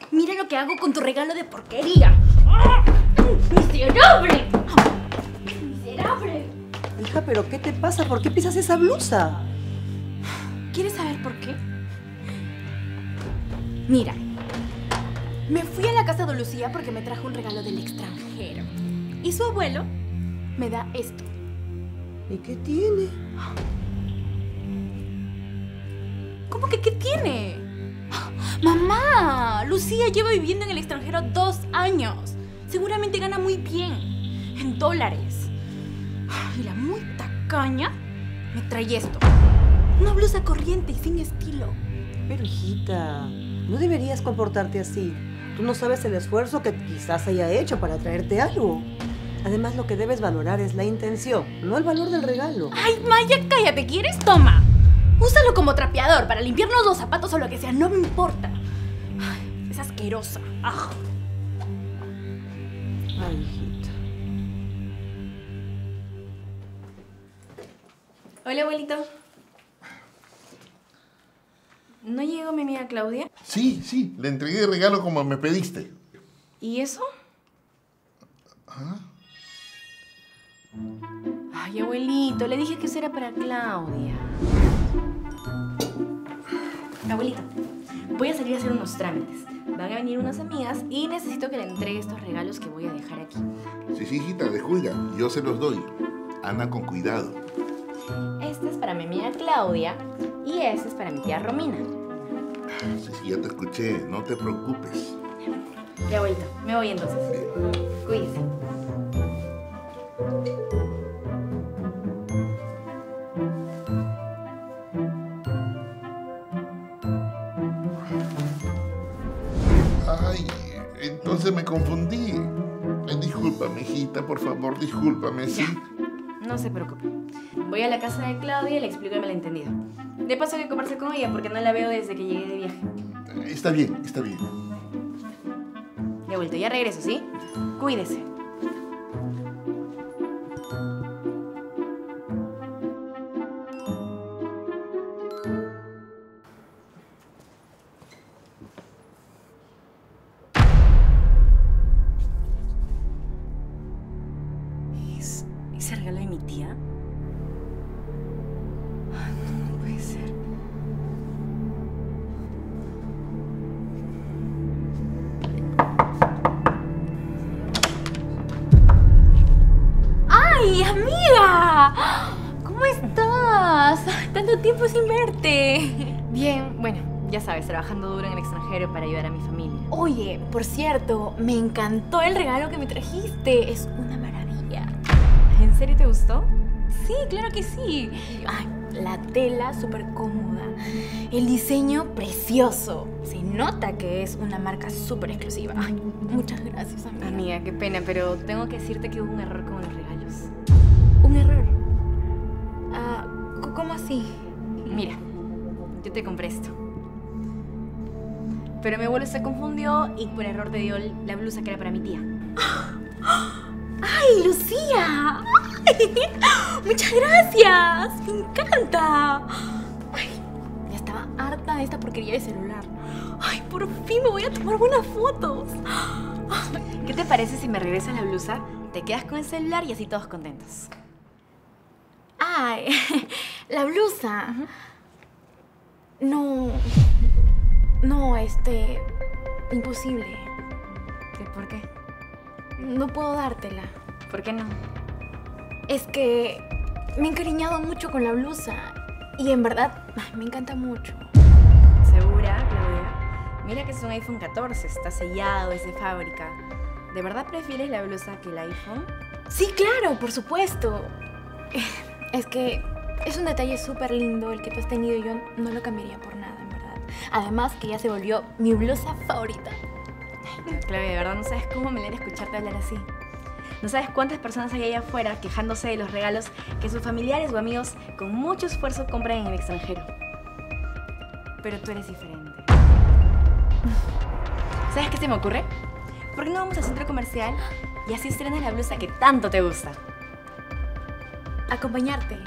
Mira lo que hago con tu regalo de porquería. ¡Miserable! ¡Miserable! Hija, ¿pero qué te pasa? ¿Por qué pisas esa blusa? ¿Quieres saber por qué? Mira, me fui a la casa de Lucía porque me trajo un regalo del extranjero. Y su abuelo me da esto. ¿Y qué tiene? ¿Cómo que qué tiene? Mamá, Lucía lleva viviendo en el extranjero 2 años. Seguramente gana muy bien, en dólares. Y la muy tacaña me trae esto. Una blusa corriente y sin estilo. Pero hijita, no deberías comportarte así. Tú no sabes el esfuerzo que quizás haya hecho para traerte algo. Además, lo que debes valorar es la intención, no el valor del regalo. Ay, Maya, cállate. ¿Quieres? Toma. Úsalo como trapeador para limpiarnos los zapatos o lo que sea. No me importa. Ay, es asquerosa. ¡Ah! Ay, hijita. Hola, abuelito. ¿No llegó mi amiga Claudia? Sí, le entregué el regalo como me pediste. ¿Y eso? ¿Ah? Ay, abuelito, le dije que eso era para Claudia. Abuelito, voy a salir a hacer unos trámites. Van a venir unas amigas y necesito que le entregue estos regalos que voy a dejar aquí. Sí, hijita, descuida. Yo se los doy. Anda con cuidado. Este es para mi amiga Claudia y este es para mi tía Romina. Sí, ya te escuché. No te preocupes. Ya, abuelito, me voy entonces. Cuídese. Ay, entonces me confundí. Ay, discúlpame, hijita, por favor, discúlpame, ¿sí? No se preocupe. Voy a la casa de Claudia y le explico el malentendido. De paso que conversé con ella porque no la veo desde que llegué de viaje. Está bien, está bien. Ya vuelto, ya regreso, ¿sí? Cuídese. ¿Ese regalo de mi tía? Ay, no puede ser. ¡Ay, amiga! ¿Cómo estás? Tanto tiempo sin verte. Bien, bueno, ya sabes, trabajando duro en el extranjero para ayudar a mi familia. Oye, por cierto, me encantó el regalo que me trajiste. Es una maravilla. ¿En serio te gustó? Sí, claro que sí. Ay, la tela súper cómoda. El diseño precioso. Se nota que es una marca súper exclusiva. Ay, muchas gracias, amiga. Amiga, qué pena, pero tengo que decirte que hubo un error con los regalos. ¿Un error? ¿Cómo así? Mira, yo te compré esto. Pero mi abuelo se confundió y por error te dio la blusa que era para mi tía. ¡Ay, Lucía! ¡Ay! ¡Muchas gracias! ¡Me encanta! Ay, ya estaba harta de esta porquería de celular. ¡Ay, por fin me voy a tomar buenas fotos! ¿Qué te parece si me regresas la blusa? Te quedas con el celular y así todos contentos. ¡Ay! La blusa. No, imposible. ¿Por qué? No puedo dártela. ¿Por qué no? Es que me he encariñado mucho con la blusa y en verdad me encanta mucho. ¿Segura, Claudia? Mira que es un iPhone 14, está sellado, es de fábrica. ¿De verdad prefieres la blusa que el iPhone? Sí, claro, por supuesto. Es que es un detalle súper lindo el que tú has tenido y yo no lo cambiaría por nada, en verdad. Además que ya se volvió mi blusa favorita. Ay, Claudia, de verdad no sabes cómo me alegra escucharte hablar así. No sabes cuántas personas hay allá afuera quejándose de los regalos que sus familiares o amigos con mucho esfuerzo compran en el extranjero. Pero tú eres diferente. ¿Sabes qué se me ocurre? ¿Por qué no vamos al centro comercial y así estrenas la blusa que tanto te gusta? ¿Acompañarte?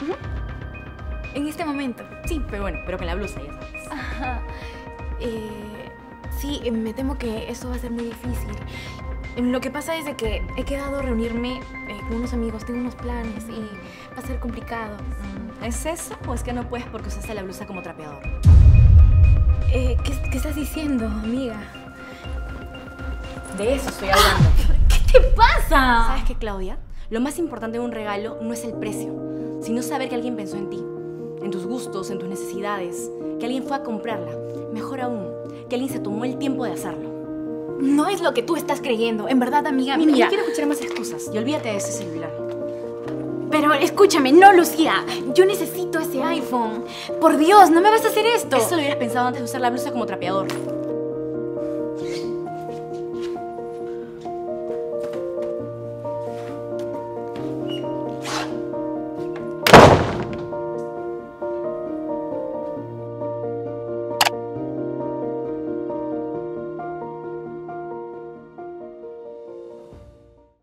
En este momento. Sí, pero bueno, pero con la blusa, ya sabes. Ajá. Sí, me temo que eso va a ser muy difícil. Lo que pasa es de que he quedado a reunirme con unos amigos, tengo unos planes y va a ser complicado. ¿Es eso o es que no puedes porque usaste la blusa como trapeador? ¿Qué estás diciendo, amiga? De eso estoy hablando. ¿Qué te pasa? ¿Sabes qué, Claudia? Lo más importante de un regalo no es el precio, sino saber que alguien pensó en ti, en tus gustos, en tus necesidades, que alguien fue a comprarla. Mejor aún, que alguien se tomó el tiempo de hacerlo. No es lo que tú estás creyendo. En verdad, amiga, Mira, mira. no quiero escuchar más excusas y olvídate de ese celular. Pero escúchame, no, Lucía. Yo necesito ese iPhone. Por Dios, no me vas a hacer esto. Eso lo hubieras pensado antes de usar la blusa como trapeador.